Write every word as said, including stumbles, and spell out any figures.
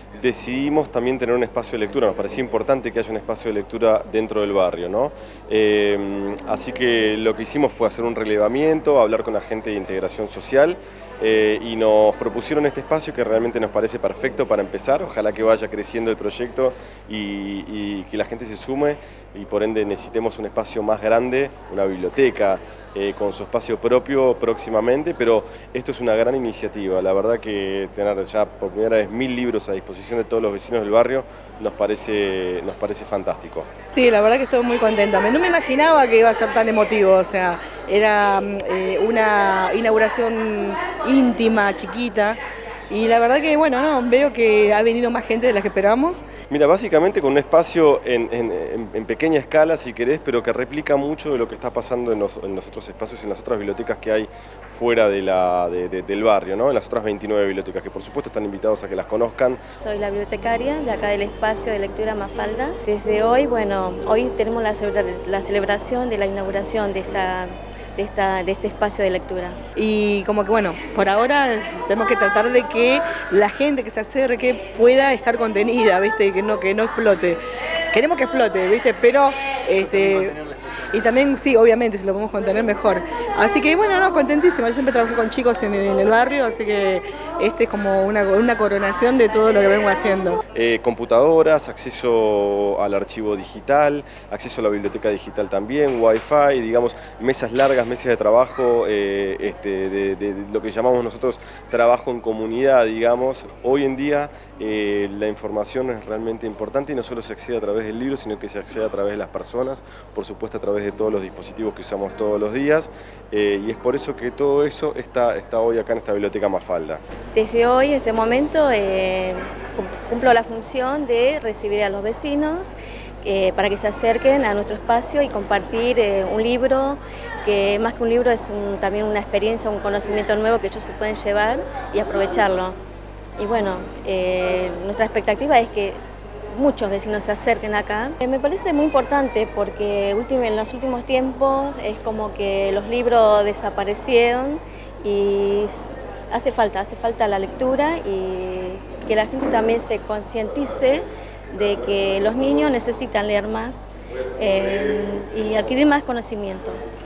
decidimos también tener un espacio de lectura. Nos parecía importante que haya un espacio de lectura dentro del barrio, ¿no? Eh, así que lo que hicimos fue hacer un relevamiento, hablar con la gente de integración social eh, y nos propusieron este espacio que realmente nos parece perfecto para empezar. Ojalá que vaya creciendo el proyecto y, y que la gente se sume y por ende necesitemos un espacio más grande, una biblioteca eh, con su espacio propio próximamente, pero esto es una gran iniciativa. La verdad que tener ya por primera vez mil libros a disposición de todos los vecinos del barrio nos parece, nos parece fantástico. Sí, la verdad que estoy muy contenta. No me imaginaba que iba a ser tan emotivo, o sea, era eh, una inauguración íntima, chiquita. Y la verdad que, bueno, no, veo que ha venido más gente de la que esperamos. Mira, básicamente con un espacio en, en, en pequeña escala, si querés, pero que replica mucho de lo que está pasando en los, en los otros espacios, en las otras bibliotecas que hay fuera de la, de, de, del barrio, ¿no? En las otras veintinueve bibliotecas, que por supuesto están invitados a que las conozcan. Soy la bibliotecaria de acá del espacio de lectura Mafalda. Desde hoy, bueno, hoy tenemos la, la celebración de la inauguración de esta... De, esta, de este espacio de lectura. Y como que bueno, por ahora tenemos que tratar de que la gente que se acerque pueda estar contenida, ¿viste? Que no, que no explote. Queremos que explote, ¿viste? Pero este, y también sí, obviamente, si lo podemos contener mejor. Así que bueno, no, contentísima. Yo siempre trabajé con chicos en el, en el barrio, así que este es como una, una coronación de todo lo que vengo haciendo. Eh, computadoras, acceso al archivo digital, acceso a la biblioteca digital también, wifi, digamos, mesas largas, mesas de trabajo, eh, este, de, de, de lo que llamamos nosotros trabajo en comunidad, digamos. Hoy en día eh, la información es realmente importante y no solo se accede a través del libro, sino que se accede a través de las personas, por supuesto a través de todos los dispositivos que usamos todos los días, eh, y es por eso que todo eso está, está hoy acá en esta biblioteca Mafalda. Desde hoy, este momento, eh, cumplo la función de recibir a los vecinos eh, para que se acerquen a nuestro espacio y compartir eh, un libro, que más que un libro es un, también una experiencia, un conocimiento nuevo que ellos se pueden llevar y aprovecharlo. Y bueno, eh, nuestra expectativa es que muchos vecinos se acerquen acá. Eh, me parece muy importante porque en los últimos tiempos es como que los libros desaparecieron y hace falta, hace falta la lectura y que la gente también se concientice de que los niños necesitan leer más eh, y adquirir más conocimiento.